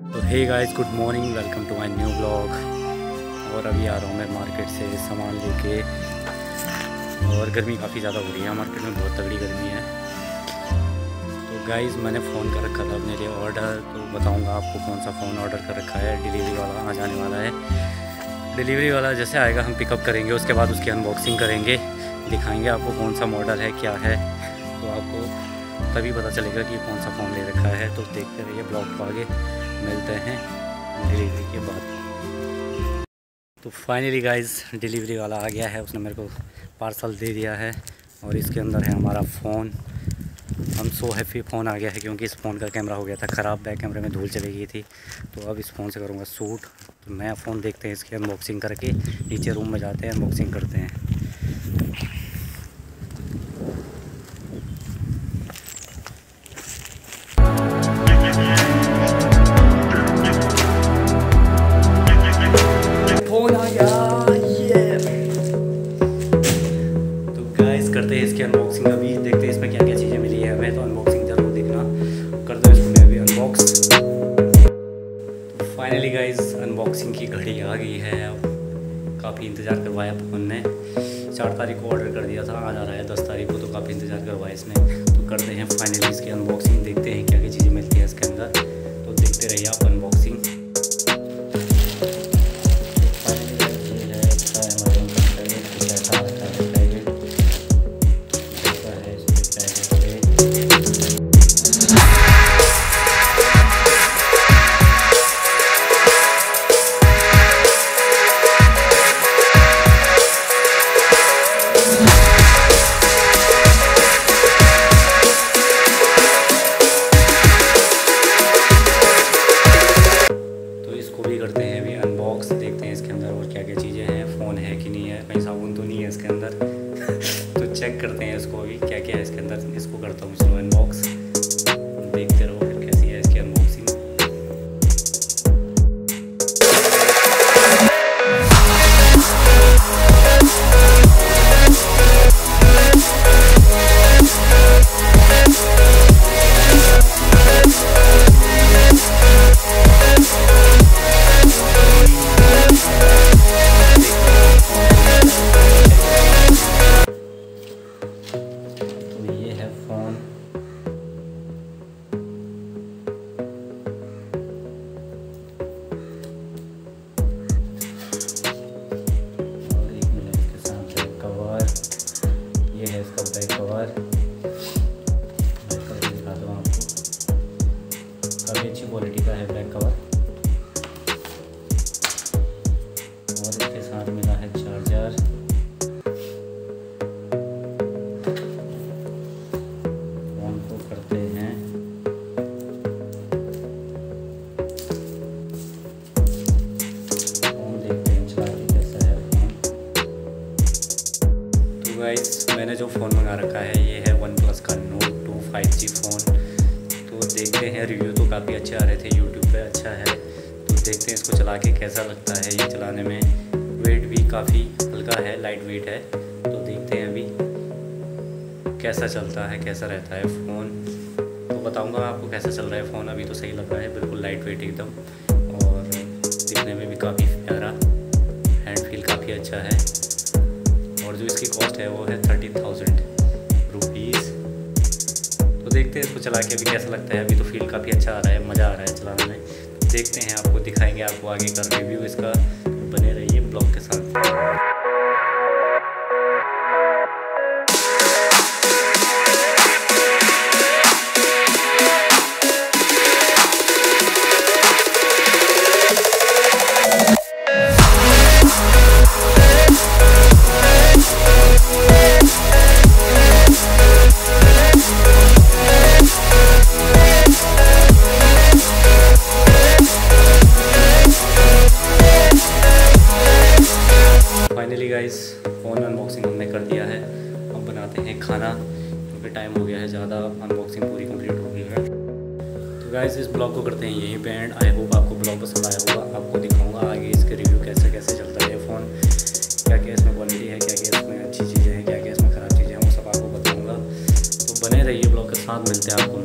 तो hey guys, good morning, welcome to my new blog. और अभी आ रहा हूँ मैं मार्केट से सामान लेके। और गर्मी काफ़ी ज़्यादा हो रही है मार्केट में, बहुत तगड़ी गर्मी है। तो गाइस, मैंने फ़ोन कर रखा था अपने लिए ऑर्डर, तो बताऊँगा आपको कौन सा फ़ोन ऑर्डर कर रखा है। डिलीवरी वाला आ जाने वाला है। डिलीवरी वाला जैसे आएगा हम पिकअप करेंगे, उसके बाद उसकी अनबॉक्सिंग करेंगे, दिखाएँगे आपको कौन सा मॉडल है, क्या है। तो आपको तभी पता चलेगा कि कौन सा फ़ोन ले रखा है। तो देखते रहिए ब्लॉग को, आगे मिलते हैं डिलीवरी के बाद। तो फाइनली गाइस, डिलीवरी वाला आ गया है। उसने मेरे को पार्सल दे दिया है और इसके अंदर है हमारा फ़ोन। हम सो हैप्पी, फ़ोन आ गया है क्योंकि इस फ़ोन का कैमरा हो गया था ख़राब, बैक कैमरे में धूल चली गई थी। तो अब इस फ़ोन से करूँगा शूट। तो नया फ़ोन देखते हैं, इसकी अनबॉक्सिंग करके नीचे रूम में जाते हैं, अनबॉक्सिंग करते हैं। करते हैं इसकी अनबॉक्सिंग। अभी देखते हैं इसमें क्या क्या चीज़ें मिली है हमें। तो अनबॉक्सिंग ज़रूर देखना, करते हैं इसको मैं अभी अनबॉक्स। तो फाइनली गाइस, अनबॉक्सिंग की घड़ी आ गई है। अब काफ़ी इंतज़ार करवाया फ़ोन ने। 4 तारीख को ऑर्डर कर दिया था, आज आ रहा है 10 तारीख को। तो काफ़ी इंतज़ार करवाया इसने। तो करते हैं फाइनली इसकी अनबॉक्सिंग, देखते हैं क्या क्या चीज़ें मिलती है इसके अंदर। तो देखते रहिए आप अनबॉक्सिंग। करते हैं अभी अनबॉक्स, देखते हैं इसके अंदर और क्या क्या चीज़ें हैं। फ़ोन है कि नहीं है, कहीं साबुन तो नहीं है इसके अंदर। तो चेक करते हैं इसको अभी क्या क्या है इसके अंदर। इसको करता हूँ चलो अनबॉक्स, देखते रहो फिर कैसी है इसकी अनबॉक्सिंग। बैक कवर दिखा दूँ आपको, काफ़ी अच्छी क्वालिटी का है बैक कवर। और इसके साथ मिला है चार्जर। फ़ोन को करते हैं फ़ोन, देखते हैं चला के कैसा है फ़ोन। तो गाइस, मैंने जो फ़ोन मंगा रखा है ये है OnePlus का Note 2 5G फ़ोन। तो देखते हैं, रिव्यू तो काफ़ी अच्छे आ रहे थे यूट्यूब पे, अच्छा है। तो देखते हैं इसको चला के कैसा लगता है ये चलाने में। वेट भी काफ़ी हल्का है, लाइट वेट है। तो देखते हैं अभी कैसा चलता है, कैसा रहता है फ़ोन। तो बताऊंगा आपको कैसा चल रहा है फ़ोन। अभी तो सही लग रहा है, बिल्कुल लाइट वेट एकदम, और दिखने में भी काफ़ी प्यारा, हैंड फील काफ़ी अच्छा है। और जो इसकी कॉस्ट है वो है 30,000 रुपीज़। तो देखते हैं इसको चला के अभी कैसा लगता है। अभी तो फील काफ़ी अच्छा आ रहा है, मज़ा आ रहा है चलाने में। तो देखते हैं, आपको दिखाएंगे आपको आगे का रिव्यू इसका। तो बने रहिए ब्लॉग के साथ। फाइनली गाइस, फ़ोन अनबॉक्सिंग हमने कर दिया है। अब बनाते हैं खाना, क्योंकि टाइम हो गया है ज़्यादा, अनबॉक्सिंग पूरी कंप्लीट हो गई है। तो गाइस, इस ब्लॉग को करते हैं यहीं पे एंड। आई होप आपको ब्लॉग पसंद आया होगा। आपको दिखाऊंगा आगे इसके रिव्यू कैसे कैसे चलता है फ़ोन, क्या क्या इसमें क्वालिटी है, क्या क्या इसमें अच्छी चीज़ें हैं, क्या क्या इसमें ख़राब चीज़ें हैं, वो सब आपको बताऊँगा। तो बने रहिए ब्लॉग के साथ, मिलते हैं आपको